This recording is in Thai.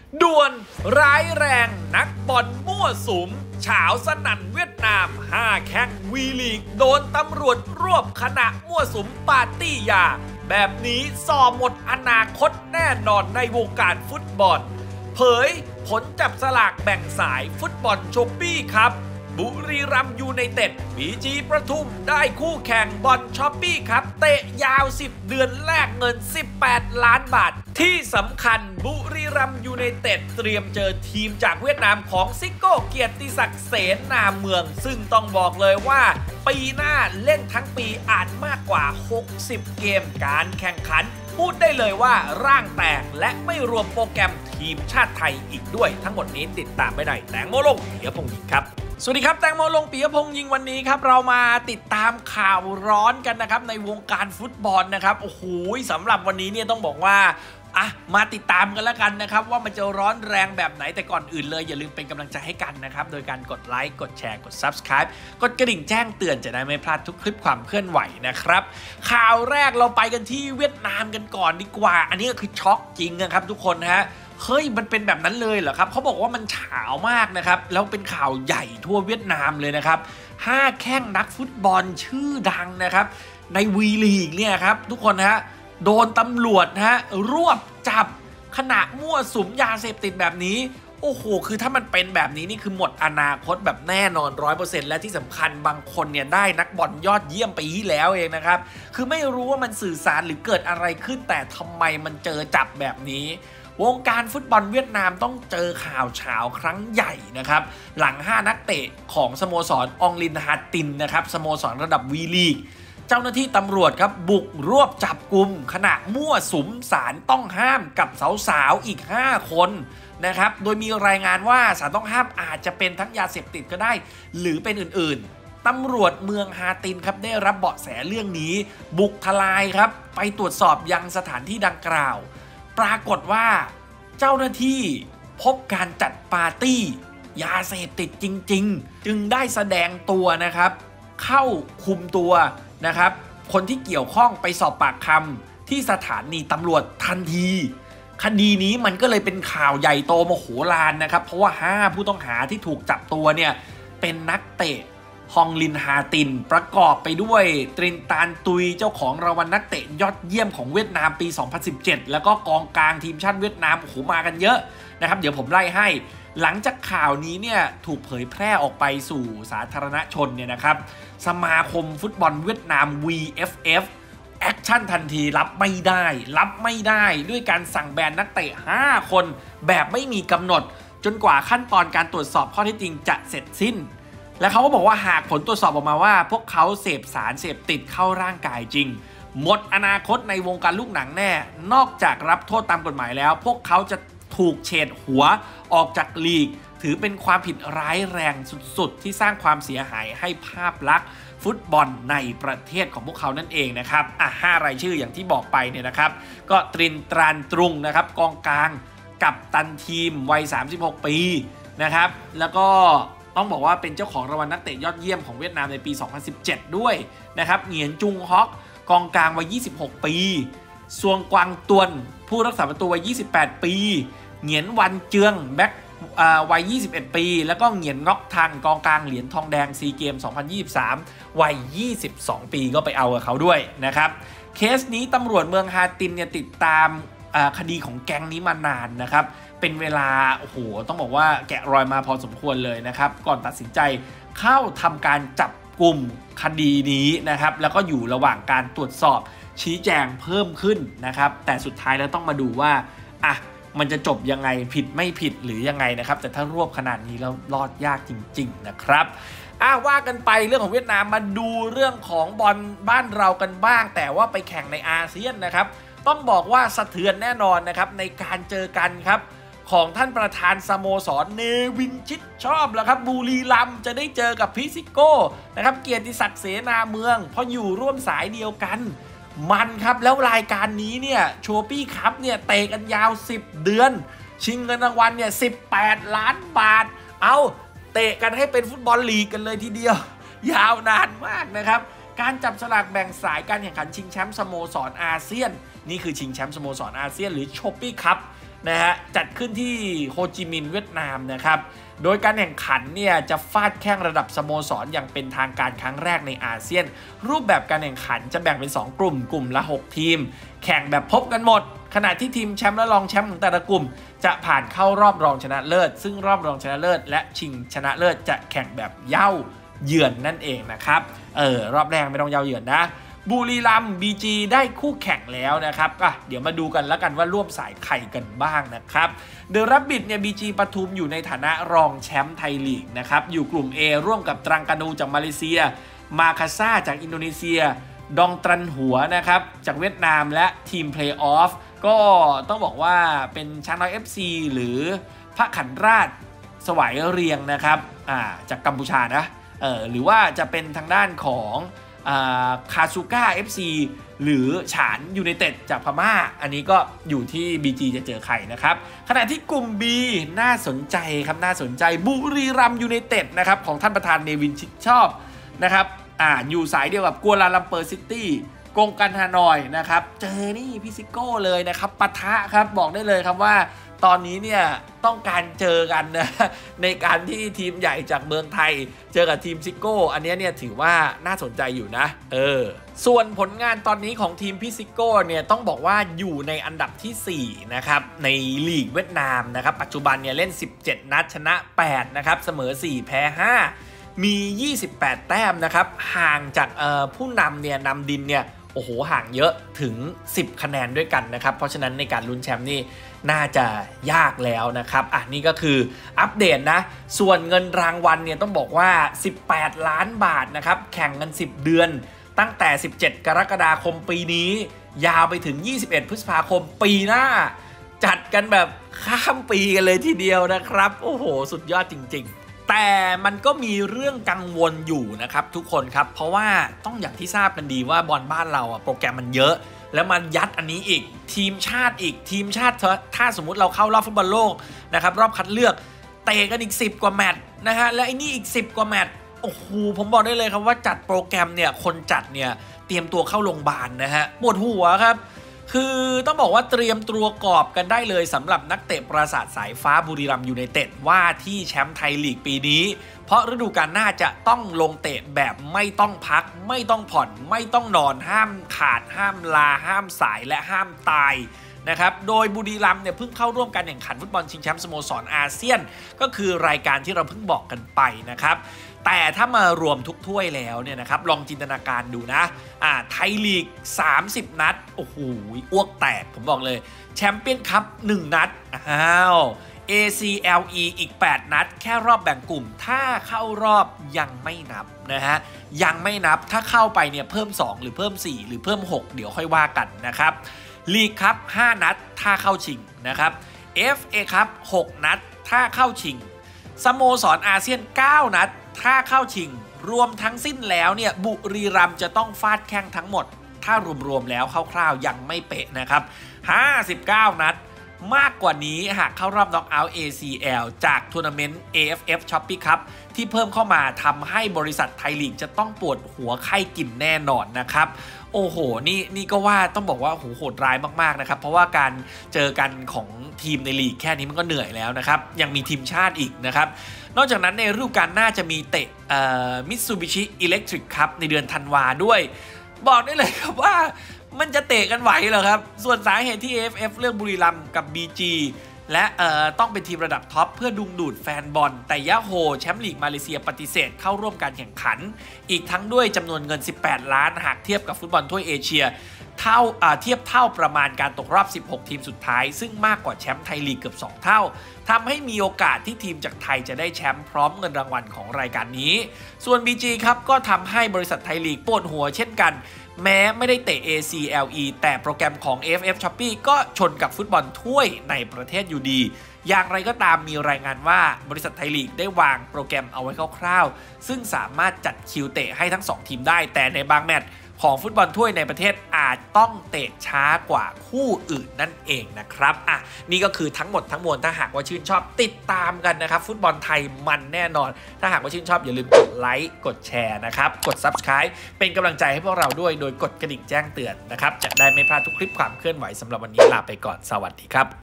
ด่วนร้ายแรงนักบอลมั่วสุมเฉาวสนั่นเวียดนาม5แข้งวีลีกโดนตำรวจรวบขณะมั่วสุมปาร์ตี้ยาแบบนี้ส่อหมดอนาคตแน่นอนในวงการฟุตบอลเผยผลจับสลากแบ่งสายฟุตบอลโชปปี้ครับบุรีรัมย์ยูไนเต็ดบีจีประทุมได้คู่แข่งบอลช้อปปี้ครับเตะยาว10เดือนแลกเงิน18ล้านบาทที่สำคัญบุรีรัมย์ยูไนเต็ดเตรียมเจอทีมจากเวียดนามของซิโก้เกียรติศักดิ์เสนาเมืองซึ่งต้องบอกเลยว่าปีหน้าเล่นทั้งปีอาจมากกว่า60เกมการแข่งขันพูดได้เลยว่าร่างแตกและไม่รวมโปรแกรมทีมชาติไทยอีกด้วยทั้งหมดนี้ติดตามไม่ได้แตงโมลงเดี๋ยวพงยิงครับสวัสดีครับแตงโมลงปิยพงษ์ยิงวันนี้ครับเรามาติดตามข่าวร้อนกันนะครับในวงการฟุตบอลนะครับโอ้โหสำหรับวันนี้เนี่ยต้องบอกว่ามาติดตามกันแล้วกันนะครับว่ามันจะร้อนแรงแบบไหนแต่ก่อนอื่นเลยอย่าลืมเป็นกำลังใจให้กันนะครับโดยการกดไลค์กดแชร์กด Subscribe กดกระดิ่งแจ้งเตือนจะได้ไม่พลาดทุกคลิปความเคลื่อนไหวนะครับข่าวแรกเราไปกันที่เวียดนามกันก่อนดีกว่าอันนี้ก็คือช็อกจริงนะครับทุกคนฮะเฮ้ยมันเป็นแบบนั้นเลยเหรอครับเขาบอกว่ามันเฉามากนะครับแล้วเป็นข่าวใหญ่ทั่วเวียดนามเลยนะครับ5แข้งนักฟุตบอลชื่อดังนะครับในวีลีกเนี่ยครับทุกคนฮะโดนตำรวจฮะรวบจับขณะมั่วสุมยาเสพติดแบบนี้โอ้โหคือถ้ามันเป็นแบบนี้นี่คือหมดอนาคตแบบแน่นอน 100% และที่สำคัญบางคนเนี่ยได้นักบอลยอดเยี่ยมปีที่แล้วเองนะครับคือไม่รู้ว่ามันสื่อสารหรือเกิดอะไรขึ้นแต่ทำไมมันเจอจับแบบนี้วงการฟุตบอลเวียดนามต้องเจอข่าวเฉาครั้งใหญ่นะครับหลัง5นักเตะของสโมสรอองลินฮาตินนะครับสโมสรระดับวีลีกเจ้าหน้าที่ตำรวจครับบุกรวบจับกุมขณะมั่วสุมสารต้องห้ามกับสาวๆอีก5คนนะครับโดยมีรายงานว่าสารต้องห้ามอาจจะเป็นทั้งยาเสพติดก็ได้หรือเป็นอื่นๆตำรวจเมืองฮาตินครับได้รับเบาะแสเรื่องนี้บุกทลายครับไปตรวจสอบยังสถานที่ดังกล่าวปรากฏว่าเจ้าหน้าที่พบการจัดปาร์ตี้ยาเสพติดจริงๆจึงได้แสดงตัวนะครับเข้าคุมตัวนะครับคนที่เกี่ยวข้องไปสอบปากคำที่สถานีตำรวจทันทีคดีนี้มันก็เลยเป็นข่าวใหญ่โตมโหฬารนะครับเพราะว่า5ผู้ต้องหาที่ถูกจับตัวเนี่ยเป็นนักเตะฮองลินฮาตินประกอบไปด้วยตรินตานตุยเจ้าของรางวัลนักเตะยอดเยี่ยมของเวียดนามปี 2017 แล้วก็กองกลางทีมชาติเวียดนามโอ้โหมากันเยอะนะครับเดี๋ยวผมไล่ให้หลังจากข่าวนี้เนี่ยถูกเผยแพร่ออกไปสู่สาธารณชนเนี่ยนะครับสมาคมฟุตบอลเวียดนาม VFF แอคชั่นทันทีรับไม่ได้ด้วยการสั่งแบนนักเตะ5คนแบบไม่มีกำหนดจนกว่าขั้นตอนการตรวจสอบข้อเท็จจริงจะเสร็จสิ้นและเขาก็บอกว่าหากผลตรวจสอบออกมาว่าพวกเขาเสพสารเสพติดเข้าร่างกายจริงหมดอนาคตในวงการลูกหนังแน่นอกจากรับโทษตามกฎหมายแล้วพวกเขาจะถูกเฉดหัวออกจากลีกถือเป็นความผิดร้ายแรงสุดๆที่สร้างความเสียหายให้ภาพลักษณ์ฟุตบอลในประเทศของพวกเขานั่นเองนะครับ5รายชื่ออย่างที่บอกไปเนี่ยนะครับก็ตรินตรานตรุงนะครับกองกลางกัปตันทีมวัย36ปีนะครับแล้วก็ต้องบอกว่าเป็นเจ้าของรางวัลนักเตะยอดเยี่ยมของเวียดนามในปี 2017 ด้วยนะครับเหงียนจุงฮอกกองกลางวัย26ปีซวงกวางตวนผู้รักษาประตูวัย28ปีเหงียนวันเจืองแบ็ควัย21ปีแล้วก็เหงียนงอกทันกองกลางเหรียญทองแดงซีเกม 2023 วัย22ปีก็ไปเอากับเขาด้วยนะครับเคสนี้ตำรวจเมืองฮาตินเนี่ยติดตามคดีของแก๊งนี้มานานนะครับเป็นเวลาโอ้โหต้องบอกว่าแกะรอยมาพอสมควรเลยนะครับก่อนตัดสินใจเข้าทำการจับกลุ่มคดีนี้นะครับแล้วก็อยู่ระหว่างการตรวจสอบชี้แจงเพิ่มขึ้นนะครับแต่สุดท้ายแล้วต้องมาดูว่ามันจะจบยังไงผิดไม่ผิดหรือยังไงนะครับแต่ถ้ารวบขนาดนี้แล้วรอดยากจริงๆนะครับว่ากันไปเรื่องของเวียดนามมาดูเรื่องของบอลบ้านเรากันบ้างแต่ว่าไปแข่งในอาเซียนนะครับต้องบอกว่าสะเทือนแน่นอนนะครับในการเจอกันครับของท่านประธานสโมสรเนวินชิดชอบแล้วครับบุรีรัมย์จะได้เจอกับพิซิโก้นะครับเกียรติศักดิ์เสนาเมืองเพราะอยู่ร่วมสายเดียวกันมันครับแล้วรายการนี้เนี่ยโชปี้คัพเนี่ยเตะกันยาว10เดือนชิงเงินรางวัลเนี่ย18ล้านบาทเอาเตะกันให้เป็นฟุตบอลลีกกันเลยทีเดียวยาวนานมากนะครับการจับสลากแบ่งสายการแข่งขันชิงแชมป์สโมสรอาเซียนนี่คือชิงแชมป์สโมสรอาเซียนหรือโชปี้คัพนะฮะจัดขึ้นที่โฮจิมินห์เวียดนามนะครับโดยการแข่งขันเนี่ยจะฟาดแข่งระดับสโมสรอย่างเป็นทางการครั้งแรกในอาเซียนรูปแบบการแข่งขันจะแบ่งเป็น2กลุ่มละ6ทีมแข่งแบบพบกันหมดขณะที่ทีมแชมป์และรองแชมป์ของแต่ละกลุ่มจะผ่านเข้ารอบรองชนะเลิศซึ่งรอบรองชนะเลิศและชิงชนะเลิศจะแข่งแบบเย้าเยือนนั่นเองนะครับรอบแรกไม่ต้องเย้าเยือนนะบุรีรัมย์ BG ได้คู่แข่งแล้วนะครับเดี๋ยวมาดูกันแล้วกันว่าร่วมสายใครกันบ้างนะครับเดอะแรบบิทเนี่ย BG ปทุมอยู่ในฐานะรองแชมป์ไทยลีกนะครับอยู่กลุ่ม A ร่วมกับตรังกานูจากมาเลเซียมาคาซ่าจากอินโดนีเซียดองตรันหัวนะครับจากเวียดนามและทีมเพลย์ออฟก็ต้องบอกว่าเป็นช้างน้อย FC หรือพระขันราชสวายเรียงนะครับจากกัมพูชานะหรือว่าจะเป็นทางด้านของคาซูก้า FC หรือฉานยูไนเต็ดจากพม่าอันนี้ก็อยู่ที่ BG จะเจอใครนะครับขณะที่กลุ่ม B น่าสนใจครับน่าสนใจบุรีรัมย์ยูไนเต็ดนะครับของท่านประธานเนวินชิดชอบนะครับอยู่สายเดียวกับกัวลาลัมเปอร์ซิตี้กงกันฮานอยนะครับเจอนี่พี่ซิโก้เลยนะครับปะทะครับบอกได้เลยครับว่าตอนนี้เนี่ยต้องการเจอกันนะในการที่ทีมใหญ่จากเมืองไทยเจอกับทีมซิโก้อันนี้เนี่ยถือว่าน่าสนใจอยู่นะส่วนผลงานตอนนี้ของทีมพี่ซิโก้เนี่ยต้องบอกว่าอยู่ในอันดับที่4นะครับในลีกเวียดนามนะครับปัจจุบันเนี่ยเล่น17นัดชนะ8นะครับเสมอ4แพ้5มี28แต้มนะครับห่างจากผู้นำเนี่ยนำดินเนี่ยโอ้โหห่างเยอะถึง10คะแนนด้วยกันนะครับเพราะฉะนั้นในการลุ้นแชมป์นี่น่าจะยากแล้วนะครับนี่ก็คืออัปเดตนะส่วนเงินรางวัลเนี่ยต้องบอกว่า18ล้านบาทนะครับแข่งกัน10เดือนตั้งแต่17กรกฎาคมปีนี้ยาวไปถึง21พฤษภาคมปีหน้าจัดกันแบบข้ามปีกันเลยทีเดียวนะครับโอ้โหสุดยอดจริงๆแต่มันก็มีเรื่องกังวลอยู่นะครับทุกคนครับเพราะว่าต้องอย่างที่ทราบกันดีว่าบอลบ้านเราโปรแกรมมันเยอะแล้วมันยัดอันนี้อีกทีมชาติถ้าสมมุติเราเข้ารอบฟุตบอลโลกนะครับรอบคัดเลือกเตะกันอีก10กว่าแมตช์นะฮะและไอ้นี่อีก10กว่าแมตช์โอ้โหผมบอกได้เลยครับว่าจัดโปรแกรมเนี่ยคนจัดเนี่ยเตรียมตัวเข้าโรงพยาบาลนะฮะปวดหัวครับคือต้องบอกว่าเตรียมตัวกอบกันได้เลยสำหรับนักเตะปราสาทสายฟ้าบุรีรัมย์ยูไนเต็ดว่าที่แชมป์ไทยลีกปีนี้เพราะฤดูกาลหน้าจะต้องลงเตะแบบไม่ต้องพักไม่ต้องผ่อนไม่ต้องนอนห้ามขาดห้ามลาห้ามสายและห้ามตายนะครับโดยบุรีรัมย์เนี่ยเพิ่งเข้าร่วมการแข่งขันฟุตบอลชิงแชมป์สโมสรอาเซียนก็คือรายการที่เราเพิ่งบอกกันไปนะครับแต่ถ้ามารวมทุกถ้วยแล้วเนี่ยนะครับลองจินตนาการดูนะไทยลีก30นัดโอ้โหอ้วกแตกผมบอกเลยแชมเปี้ยนคัพ1นัดACLE อีก8นัดแค่รอบแบ่งกลุ่มถ้าเข้ารอบยังไม่นับนะฮะยังไม่นับถ้าเข้าไปเนี่ยเพิ่ม2หรือเพิ่ม4หรือเพิ่ม6เดี๋ยวค่อยว่ากันนะครับลีกคัพ5นัดถ้าเข้าชิงนะครับ FA คัพ6นัดถ้าเข้าชิงสโมสรอาเซียน9นัดถ้าเข้าชิงรวมทั้งสิ้นแล้วเนี่ยบุรีรัมย์จะต้องฟาดแข้งทั้งหมดถ้ารวมๆแล้วคร่าวๆยังไม่เป๊ะนะครับ59นัดมากกว่านี้หากเข้ารอบน็อกเอาท์ ACL จากทัวร์นาเมนต์ AFF Shopee Cup ที่เพิ่มเข้ามาทำให้บริษัทไทยลีกจะต้องปวดหัวไข้กินแน่นอนนะครับโอ้โหนี่ก็ว่าต้องบอกว่าโหดร้ายมากๆนะครับเพราะว่าการเจอกันของทีมในลีกแค่นี้มันก็เหนื่อยแล้วนะครับยังมีทีมชาติอีกนะครับนอกจากนั้นในฤดูกาลหน้าจะมีเตะMitsubishi Electric Cup ในเดือนธันวาด้วยบอกได้เลยครับว่ามันจะเตะกันไหวเหรอครับส่วนสาเหตุที่ AFF เลือกบุรีรัมย์กับ BG และต้องเป็นทีมระดับท็อปเพื่อดึงดูดแฟนบอลแต่ยะโฮแชมป์ลีกมาเลเซียปฏิเสธเข้าร่วมการแข่งขันอีกทั้งด้วยจำนวนเงิน18ล้านหากเทียบกับฟุตบอลถ้วยเอเชียเทียบเท่าประมาณการตกรอบ16ทีมสุดท้ายซึ่งมากกว่าแชมป์ไทยลีกเกือบ2เท่าทำให้มีโอกาสที่ทีมจากไทยจะได้แชมป์พร้อมเงินรางวัลของรายการนี้ส่วน BG ครับก็ทำให้บริษัทไทยลีกปวดหัวเช่นกันแม้ไม่ได้เตะ ACLE แต่โปรแกรมของ AFF Shopee ก็ชนกับฟุตบอลถ้วยในประเทศอยู่ดีอย่างไรก็ตามมีรายงานว่าบริษัทไทยลีกได้วางโปรแกรมเอาไว้คร่าวๆซึ่งสามารถจัดคิวเตะให้ทั้ง2ทีมได้แต่ในบางแมตช์ของฟุตบอลถ้วยในประเทศอาจต้องเตะช้ากว่าคู่อื่นนั่นเองนะครับนี่ก็คือทั้งหมดทั้งมวลถ้าหากว่าชื่นชอบติดตามกันนะครับฟุตบอลไทยมันแน่นอนถ้าหากว่าชื่นชอบอย่าลืมกดไลค์กดแชร์นะครับกด Subscribe เป็นกำลังใจให้พวกเราด้วยโดยกดกระดิ่งแจ้งเตือนนะครับจะได้ไม่พลาดทุกคลิปความเคลื่อนไหวสำหรับวันนี้ลาไปก่อนสวัสดีครับ